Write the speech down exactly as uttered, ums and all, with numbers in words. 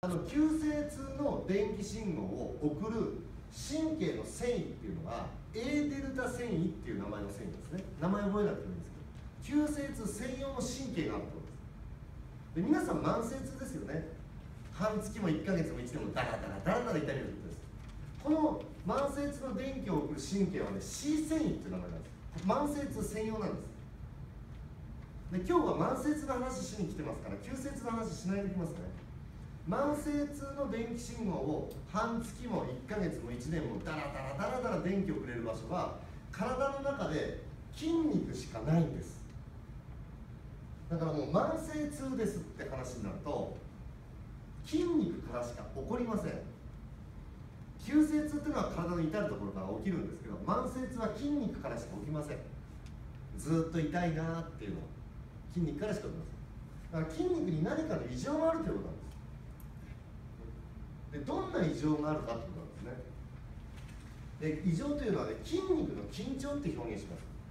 あの急性痛の電気信号を送る神経の線維っていうのが A デルタ線維っていう名前の線維ですね。名前覚えなくてもいいんですけど、急性痛専用の神経があるってことです。で、皆さん慢性痛ですよね。半月もいっかげつもいちねんもダラダラダラダラ痛みが出るってことです。この慢性痛の電気を送る神経はね C 線維っていう名前なんです。慢性痛専用なんです。で、今日は慢性痛の話しに来てますから急性痛の話しないでいきますね。慢性痛の電気信号を半月もいっかげつもいちねんもダラダラダラダラ電気をくれる場所は体の中で筋肉しかないんです。だからもう慢性痛ですって話になると筋肉からしか起こりません。急性痛っていうのは体の至るところから起きるんですけど、慢性痛は筋肉からしか起きません。ずっと痛いなっていうのは筋肉からしか起きません。だから筋肉に何かの異常があるということなんです。で、どんな異常があるかということなんですね。で、異常というのはね、筋肉の緊張って表現します。